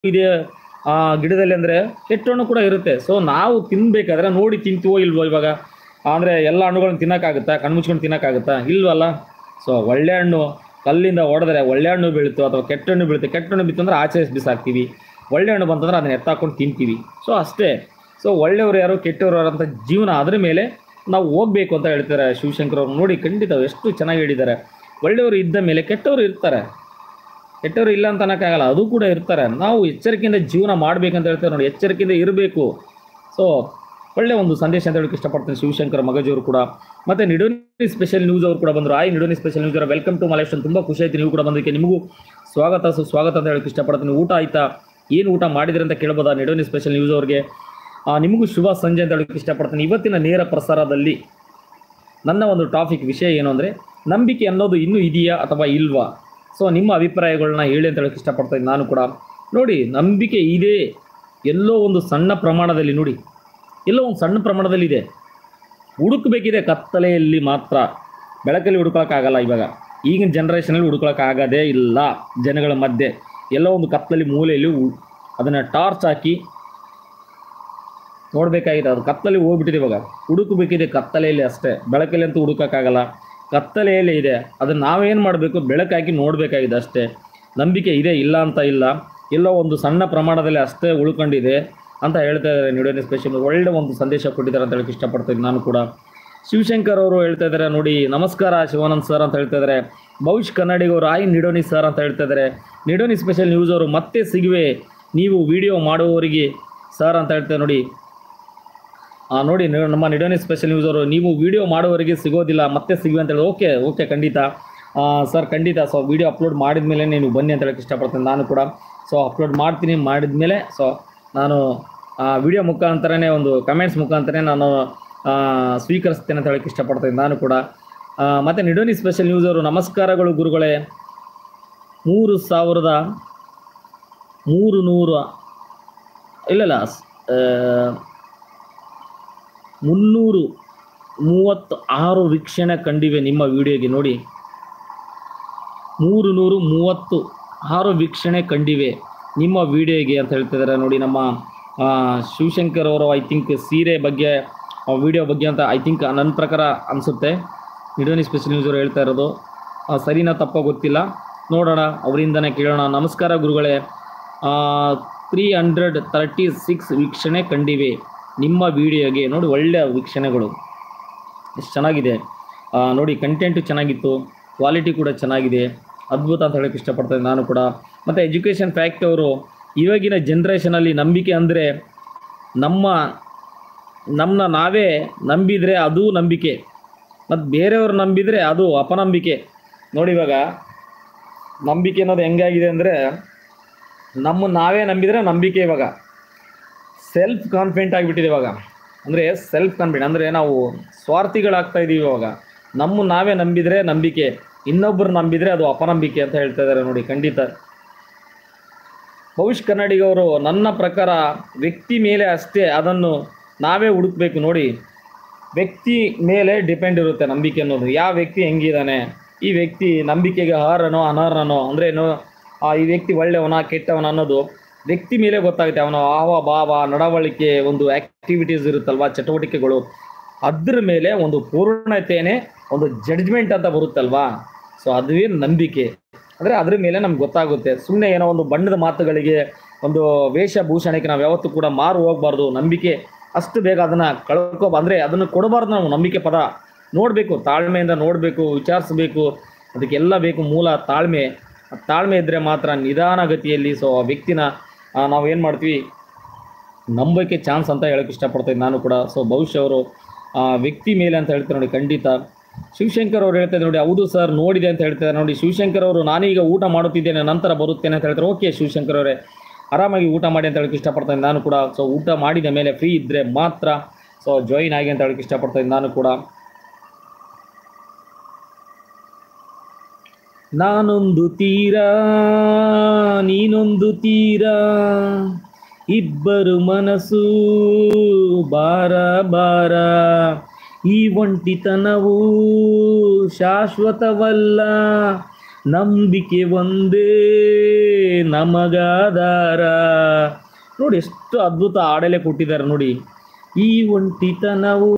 ಇದೆ ಆ ಗಿಡದಲ್ಲಿ ಅಂದರೆ ಕೆಟ್ಟ ಹಣ್ಣು ಕೂಡ ಇರುತ್ತೆ. ಸೊ ನಾವು ತಿನ್ಬೇಕಾದ್ರೆ ನೋಡಿ ತಿಂತೀವೋ ಇಲ್ವೋ ಇವಾಗ. ಅಂದರೆ ಎಲ್ಲ ಹಣ್ಣುಗಳನ್ನ ತಿನ್ನೋಕ್ಕಾಗುತ್ತಾ? ಕಣ್ಮುಚ್ಕೊಂಡು ತಿನ್ನೋಕ್ಕಾಗುತ್ತಾ? ಇಲ್ವಲ್ಲ. ಸೊ ಒಳ್ಳೆ ಹಣ್ಣು ಕಲ್ಲಿಂದ ಹೊಡೆದ್ರೆ ಒಳ್ಳೆ ಹಣ್ಣು ಬೀಳುತ್ತೋ ಅಥವಾ ಕೆಟ್ಟ ಹಣ್ಣು ಬೀಳುತ್ತೆ. ಕೆಟ್ಟ ಹಣ್ಣು ಬಿತ್ತು ಅಂದರೆ ಆಚೆ ಬಿಸಾಕ್ತೀವಿ, ಒಳ್ಳೆ ಹಣ್ಣು ಬಂತಂದ್ರೆ ಅದನ್ನ ಎತ್ತಾಕೊಂಡು ತಿಂತೀವಿ. ಸೊ ಅಷ್ಟೇ. ಸೊ ಒಳ್ಳೆಯವರು ಯಾರು ಕೆಟ್ಟವರು ಯಾರು ಅಂತ ಜೀವನ ಅದರ ಮೇಲೆ ನಾವು ಹೋಗಬೇಕು ಅಂತ ಹೇಳ್ತಾರೆ ಶಿವಶಂಕರ್ ಅವರು. ನೋಡಿ ಖಂಡಿತ ಎಷ್ಟು ಚೆನ್ನಾಗಿ ಹೇಳಿದ್ದಾರೆ. ಒಳ್ಳೆಯವರು ಇದ್ದ ಮೇಲೆ ಕೆಟ್ಟವರು ಇರ್ತಾರೆ, ಕೆಟ್ಟವರು ಇಲ್ಲ ಅಂತ ಅನ್ನೋಕ್ಕಾಗಲ್ಲ, ಅದು ಕೂಡ ಇರ್ತಾರೆ. ನಾವು ಎಚ್ಚರಿಕೆಯಿಂದ ಜೀವನ ಮಾಡಬೇಕಂತ ಹೇಳ್ತಾರೆ ನೋಡಿ, ಎಚ್ಚರಿಕೆಯಿಂದ ಇರಬೇಕು. ಸೊ ಒಳ್ಳೆ ಒಂದು ಸಂದೇಶ ಅಂತ ಹೇಳಕ್ಕೆ ಇಷ್ಟಪಡ್ತೀನಿ ಶಿವಶಂಕರ್ ಮಗಜಿಯವರು ಕೂಡ. ಮತ್ತು ನಿಡೋನಿ ಸ್ಪೆಷಲ್ ನ್ಯೂಸ್ ಅವರು ಕೂಡ ಬಂದರು. ನಿಡೋನಿ ಸ್ಪೆಷಲ್ ನ್ಯೂಸ್ ಅವರ ವೆಲ್ಕಮ್ ಟು ಮೈ ತುಂಬ ಖುಷಿ ಆಯ್ತು ನೀವು ಕೂಡ ಬಂದಕ್ಕೆ. ನಿಮಗೂ ಸ್ವಾಗತ ಸುಸ್ವಾಗತ ಅಂತ ಹೇಳಕ್ಕೆ ಇಷ್ಟಪಡ್ತೀನಿ. ಊಟ ಆಯಿತಾ? ಏನು ಊಟ ಮಾಡಿದ್ರಿ ಅಂತ ಕೇಳ್ಬೋದಾ ನಿಡೋನಿ ಸ್ಪೆಷಲ್ ನ್ಯೂಸ್ ಅವ್ರಿಗೆ? ನಿಮಗೂ ಶುಭ ಸಂಜೆ ಅಂತ ಹೇಳಕ್ಕೆ ಇಷ್ಟಪಡ್ತೀನಿ. ಇವತ್ತಿನ ನೇರ ಪ್ರಸಾರದಲ್ಲಿ ನನ್ನ ಒಂದು ಟಾಪಿಕ್ ವಿಷಯ ಏನು ಅಂದರೆ, ನಂಬಿಕೆ ಅನ್ನೋದು ಇನ್ನೂ ಇದೆಯಾ ಅಥವಾ ಇಲ್ವಾ? ಸೊ ನಿಮ್ಮ ಅಭಿಪ್ರಾಯಗಳನ್ನ ಹೇಳಿ ಅಂತ ಹೇಳಕ್ಕೆ ಇಷ್ಟಪಡ್ತೀನಿ ನಾನು ಕೂಡ. ನೋಡಿ, ನಂಬಿಕೆ ಇದೆ ಎಲ್ಲೋ ಒಂದು ಸಣ್ಣ ಪ್ರಮಾಣದಲ್ಲಿ, ನೋಡಿ ಎಲ್ಲೋ ಒಂದು ಸಣ್ಣ ಪ್ರಮಾಣದಲ್ಲಿ ಇದೆ. ಹುಡುಕಬೇಕಿದೆ ಕತ್ತಲೆಯಲ್ಲಿ ಮಾತ್ರ, ಬೆಳಕಲ್ಲಿ ಹುಡುಕೋಕ್ಕಾಗಲ್ಲ. ಇವಾಗ ಈಗಿನ ಜನ್ರೇಷನಲ್ಲಿ ಹುಡುಕೋಕ್ಕಾಗೋದೇ ಇಲ್ಲ. ಜನಗಳ ಮಧ್ಯೆ ಎಲ್ಲೋ ಒಂದು ಕತ್ತಲಲ್ಲಿ ಮೂಲೆಯಲ್ಲಿ ಅದನ್ನು ಟಾರ್ಚ್ ಹಾಕಿ ನೋಡಬೇಕಾಗಿದೆ. ಅದು ಕತ್ತಲೆ ಹೋಗ್ಬಿಟ್ಟಿದೆ. ಇವಾಗ ಹುಡುಕಬೇಕಿದೆ ಕತ್ತಲೆಯಲ್ಲಿ ಅಷ್ಟೇ, ಬೆಳಕಲ್ಲಿ ಅಂತೂ ಹುಡುಕೋಕ್ಕಾಗಲ್ಲ, ಕತ್ತಲೆಯಲ್ಲೇ ಇದೆ. ಅದನ್ನು ನಾವೇನು ಮಾಡಬೇಕು? ಬೆಳಕಾಕಿ ನೋಡಬೇಕಾಗಿದೆ ಅಷ್ಟೇ. ನಂಬಿಕೆ ಇದೆ, ಇಲ್ಲ ಅಂತ ಇಲ್ಲ, ಎಲ್ಲೋ ಒಂದು ಸಣ್ಣ ಪ್ರಮಾಣದಲ್ಲಿ ಅಷ್ಟೇ ಉಳ್ಕೊಂಡಿದೆ ಅಂತ ಹೇಳ್ತಾ ಇದ್ದಾರೆ ನಿಡೋನಿ ಸ್ಪೆಷಲ್. ಒಳ್ಳೆ ಒಂದು ಸಂದೇಶ ಕೊಟ್ಟಿದ್ದಾರೆ ಅಂತ ಹೇಳಕ್ಕೆ ಇಷ್ಟಪಡ್ತೀನಿ ನಾನು ಕೂಡ. ಶಿವಶಂಕರ್ ಅವರು ಹೇಳ್ತಾ ಇದ್ದಾರೆ ನೋಡಿ, ನಮಸ್ಕಾರ ಶಿವಾನಂದ್ ಸರ್ ಅಂತ ಹೇಳ್ತಾ ಇದ್ದಾರೆ. ಭವಿಷ್ ಕನ್ನಡಿಗವರು ನಿಡೋನಿ ಸರ್ ಅಂತ ಹೇಳ್ತಾ ಇದ್ದಾರೆ. ನಿಡೋನಿ ಸ್ಪೆಷಲ್ ನ್ಯೂಸ್ ಅವರು ಮತ್ತೆ ಸಿಗುವೆ ನೀವು ವಿಡಿಯೋ ಮಾಡುವವರಿಗೆ ಸರ್ ಅಂತ ಹೇಳ್ತಾರೆ ನೋಡಿ. ನೋಡಿ ನಮ್ಮ ನಿಡೋನಿ ಸ್ಪೆಷಲ್ ನ್ಯೂಸ್ ಅವರು, ನೀವು ವಿಡಿಯೋ ಮಾಡೋವರೆಗೆ ಸಿಗೋದಿಲ್ಲ, ಮತ್ತೆ ಸಿಗುವೆ ಅಂತ ಹೇಳಿ. ಓಕೆ ಖಂಡಿತ ಸರ್, ಖಂಡಿತ. ಸೊ ವಿಡಿಯೋ ಅಪ್ಲೋಡ್ ಮಾಡಿದ ಮೇಲೆ ನೀವು ಬನ್ನಿ ಅಂತ ಹೇಳಕ್ಕೆ ಇಷ್ಟಪಡ್ತೀನಿ ನಾನು ಕೂಡ. ಸೊ ಅಪ್ಲೋಡ್ ಮಾಡ್ತೀನಿ, ಮಾಡಿದ್ಮೇಲೆ ಸೊ ನಾನು ವಿಡಿಯೋ ಮುಖಾಂತರನೇ ಒಂದು ಕಮೆಂಟ್ಸ್ ಮುಖಾಂತರನೇ ನಾನು ಸ್ವೀಕರಿಸ್ತೇನೆ ಅಂತ ಹೇಳಕ್ಕೆ ಇಷ್ಟಪಡ್ತೀನಿ ನಾನು ಕೂಡ. ಮತ್ತು ನಿಡೋನಿ ಸ್ಪೆಷಲ್ ನ್ಯೂಸ್ ಅವರು, ನಮಸ್ಕಾರಗಳು ಗುರುಗಳೇ. 336 ವೀಕ್ಷಣೆ ಕಂಡಿವೆ ನಿಮ್ಮ ವಿಡಿಯೋಗೆ. ನೋಡಿ 336 ವೀಕ್ಷಣೆ ಕಂಡಿವೆ ನಿಮ್ಮ ವಿಡಿಯೋಗೆ ಅಂತ ಹೇಳ್ತಿದ್ದಾರೆ ನೋಡಿ. ನಮ್ಮ ಶಿವಶಂಕರ್ ಅವರು ಐ ಥಿಂಕ್ ಸೀರೆ ಬಗ್ಗೆ ವಿಡಿಯೋ ಬಗ್ಗೆ ಅಂತ ಐ ಥಿಂಕ್ ನನ್ನ ಪ್ರಕಾರ ಅನಿಸುತ್ತೆ ನಿಡೋನಿ ಸ್ಪೆಷಲ್ ನ್ಯೂಸ್ ಅವರು ಹೇಳ್ತಾ ಇರೋದು. ಸರಿನಾ ತಪ್ಪೋ ಗೊತ್ತಿಲ್ಲ, ನೋಡೋಣ, ಅವರಿಂದನೇ ಕೇಳೋಣ. ನಮಸ್ಕಾರ ಗುರುಗಳೇ. 336 ವೀಕ್ಷಣೆ ಕಂಡಿವೆ ನಿಮ್ಮ ವಿಡಿಯೋಗೆ. ನೋಡಿ ಒಳ್ಳೆಯ ವೀಕ್ಷಣೆಗಳು, ಎಷ್ಟು ಚೆನ್ನಾಗಿದೆ ನೋಡಿ. ಕಂಟೆಂಟು ಚೆನ್ನಾಗಿತ್ತು, ಕ್ವಾಲಿಟಿ ಕೂಡ ಚೆನ್ನಾಗಿದೆ, ಅದ್ಭುತ ಅಂತ ಹೇಳೋಕ್ಕೆ ಇಷ್ಟಪಡ್ತೀನಿ ನಾನು ಕೂಡ. ಮತ್ತು ಎಜುಕೇಷನ್ ಫ್ಯಾಕ್ಟ್ ಅವರು, ಇವಾಗಿನ ಜನ್ರೇಷನಲ್ಲಿ ನಂಬಿಕೆ ಅಂದರೆ ನಮ್ಮನ್ನ ನಾವೇ ನಂಬಿದರೆ ಅದು ನಂಬಿಕೆ, ಮತ್ತು ಬೇರೆಯವ್ರು ನಂಬಿದರೆ ಅದು ಅಪನಂಬಿಕೆ. ನೋಡಿ ಇವಾಗ ನಂಬಿಕೆ ಅನ್ನೋದು ಹೆಂಗಾಗಿದೆ ಅಂದರೆ, ನಮ್ಮನ್ನು ನಾವೇ ನಂಬಿದರೆ ನಂಬಿಕೆ. ಇವಾಗ ಸೆಲ್ಫ್ ಕಾನ್ಫಿಡೆಂಟ್ ಆಗಿಬಿಟ್ಟಿದೆ ಇವಾಗ. ಅಂದರೆ ಸೆಲ್ಫ್ ಕಾನ್ಫಿಡೆಂಟ್ ಅಂದರೆ ನಾವು ಸ್ವಾರ್ಥಿಗಳಾಗ್ತಾ ಇದ್ದೀವಿ ಇವಾಗ. ನಮ್ಮನ್ನು ನಾವೇ ನಂಬಿದರೆ ನಂಬಿಕೆ, ಇನ್ನೊಬ್ಬರು ನಂಬಿದರೆ ಅದು ಅಪನಂಬಿಕೆ ಅಂತ ಹೇಳ್ತಾ ಇದ್ದಾರೆ ನೋಡಿ. ಖಂಡಿತ ಭವಿಷ್ ಕನ್ನಡಿಗವರು, ನನ್ನ ಪ್ರಕಾರ ವ್ಯಕ್ತಿ ಮೇಲೆ ಅಷ್ಟೇ ಅದನ್ನು ನಾವೇ ಹುಡುಕಬೇಕು. ನೋಡಿ ವ್ಯಕ್ತಿ ಮೇಲೆ ಡಿಪೆಂಡ್ ಇರುತ್ತೆ ನಂಬಿಕೆ ಅನ್ನೋದು. ಯಾವ ವ್ಯಕ್ತಿ ಹೆಂಗಿದ್ದಾನೆ, ಈ ವ್ಯಕ್ತಿ ನಂಬಿಕೆಗೆ ಅರ್ಹನೋ ಅನರ್ಹನೋ, ಅಂದರೆ ಈ ವ್ಯಕ್ತಿ ಒಳ್ಳೆಯವನ ಕೆಟ್ಟವನ ಅನ್ನೋದು ವ್ಯಕ್ತಿ ಮೇಲೆ ಗೊತ್ತಾಗುತ್ತೆ. ಅವನ ಹಾವ ಭಾವ, ನಡವಳಿಕೆ, ಒಂದು ಆ್ಯಕ್ಟಿವಿಟೀಸ್ ಇರುತ್ತಲ್ವ, ಚಟುವಟಿಕೆಗಳು, ಅದ್ರ ಮೇಲೆ ಒಂದು ಪೂರ್ಣತೆಯೇ ಒಂದು ಜಡ್ಜ್ಮೆಂಟ್ ಅಂತ ಬರುತ್ತಲ್ವಾ. ಸೊ ಅದುವೇ ನಂಬಿಕೆ. ಅಂದರೆ ಅದ್ರ ಮೇಲೆ ನಮ್ಗೆ ಗೊತ್ತಾಗುತ್ತೆ. ಸುಮ್ಮನೆ ಏನೋ ಒಂದು ಬಣ್ಣದ ಮಾತುಗಳಿಗೆ, ಒಂದು ವೇಷಭೂಷಣಕ್ಕೆ ನಾವು ಯಾವತ್ತೂ ಕೂಡ ಮಾರು ಹೋಗಬಾರ್ದು. ನಂಬಿಕೆ ಅಷ್ಟು ಬೇಗ ಅದನ್ನು ಅಂದರೆ ಅದನ್ನು ಕೊಡಬಾರ್ದು ನಾವು. ನಂಬಿಕೆ ಪದ ನೋಡಬೇಕು, ತಾಳ್ಮೆಯಿಂದ ನೋಡಬೇಕು, ವಿಚಾರಿಸಬೇಕು, ಅದಕ್ಕೆಲ್ಲ ಬೇಕು ಮೂಲ ತಾಳ್ಮೆ. ತಾಳ್ಮೆ ಇದ್ದರೆ ಮಾತ್ರ ನಿಧಾನಗತಿಯಲ್ಲಿ ಸೊ ಆ ವ್ಯಕ್ತಿನ ನಾವೇನು ಮಾಡ್ತೀವಿ, ನಂಬೋಕ್ಕೆ ಚಾನ್ಸ್ ಅಂತ ಹೇಳೋಕ್ಕೆ ಇಷ್ಟಪಡ್ತೀನಿ ನಾನು ಕೂಡ. ಸೊ ಭವಿಷ್ಯ ಅವರು ವ್ಯಕ್ತಿ ಮೇಲೆ ಅಂತ ಹೇಳ್ತಾರೆ ನೋಡಿ. ಖಂಡಿತ ಶಿವಶಂಕರ್ ಅವರು ಹೇಳ್ತಾರೆ ನೋಡಿ, ಹೌದು ಸರ್ ನೋಡಿದೆ ಅಂತ ಹೇಳ್ತಾರೆ ನೋಡಿ. ಶಿವಶಂಕರ್ ಅವರು, ನಾನೀಗ ಊಟ ಮಾಡುತ್ತಿದ್ದೇನೆ, ನಂತರ ಬರುತ್ತೇನೆ ಅಂತ ಹೇಳ್ತಾರೆ. ಓಕೆ ಶಿವಶಂಕರ್ ಅವರೇ, ಆರಾಮಾಗಿ ಊಟ ಮಾಡಿ ಅಂತ ಹೇಳೋಕ್ಕೆ ಇಷ್ಟಪಡ್ತೀನಿ ನಾನು ಕೂಡ. ಸೊ ಊಟ ಮಾಡಿದ ಮೇಲೆ ಫ್ರೀ ಇದ್ದರೆ ಮಾತ್ರ ಸೊ ಜಾಯಿನ್ ಆಗಿ ಅಂತ ಹೇಳೋಕ್ಕೆ ಇಷ್ಟಪಡ್ತೀನಿ ನಾನು ಕೂಡ. ನಾನೊಂದು ತೀರ ನೀನೊಂದು ತೀರ, ಇಬ್ಬರು ಮನಸ್ಸು ಬಾರ ಬಾರ, ಈ ಒಂಟಿತನವು ಶಾಶ್ವತವಲ್ಲ, ನಂಬಿಕೆ ಒಂದೇ ನಮಗಾಧಾರ. ನೋಡಿ ಎಷ್ಟು ಅದ್ಭುತ ಹಾಡಲ್ಲೇ ಕೊಟ್ಟಿದ್ದಾರೆ ನೋಡಿ. ಈ ಒಂಟಿತನವು